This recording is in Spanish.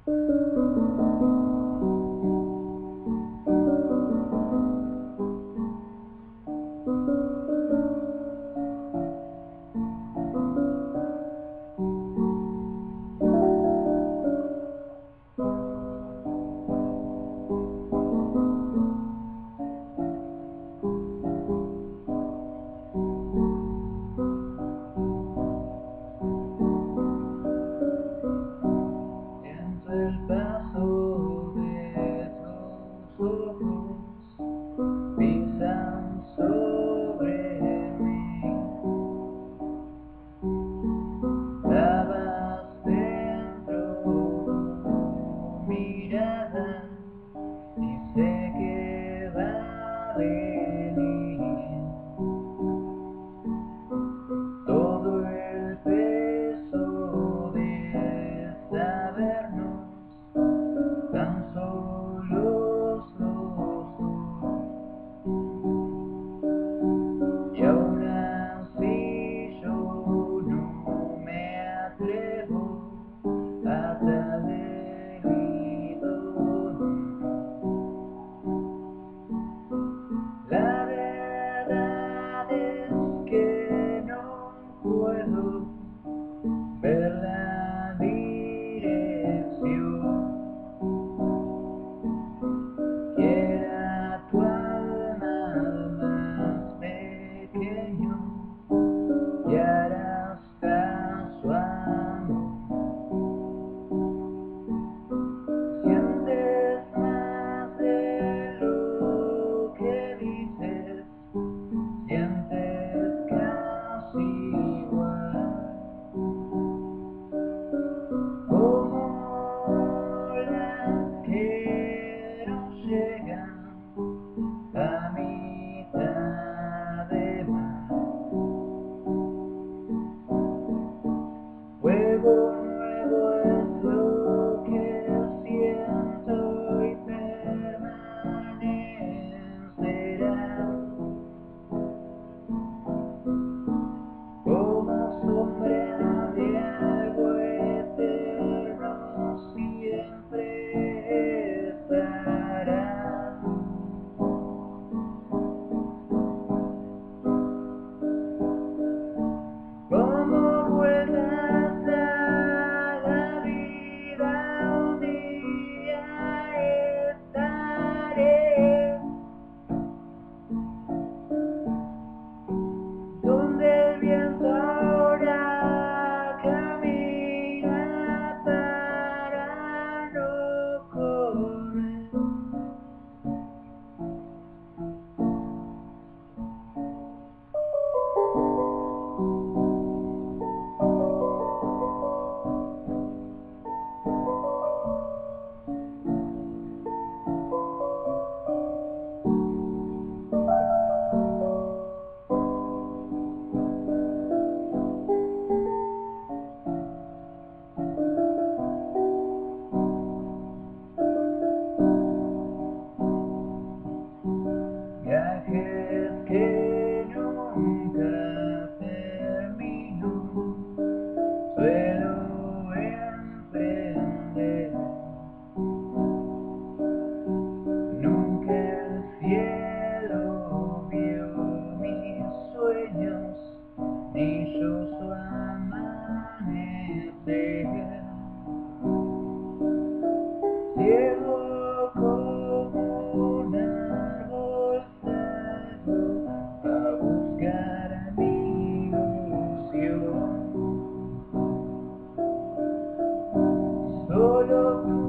Siento el paso de tus ojos, pisan sobre mí. Clavas dentro tu mirada y sé que va a venir todo el peso de sabernos tan solos los dos. Y aún así yo no me atrevo a darle la verdad es que no puedo ver la dirección. Quiera tu alma más pequeño y harás caso a mí. Sientes más de lo que dices, sientes casi igual como las que no llegan a mitad de mar. Fuego nuevo es lo que siento y permanecerá como sombra de algo eterno, siempre estará. Como vueltas a la vida, un día estaré donde el viento ahora camina para no correr. Viajes que nunca termino, suelo emprender. Nunca el cielo vio mis sueños, ni yo su amanecer. Ciego como un árbol salgo a buscar mi ilusión. Solo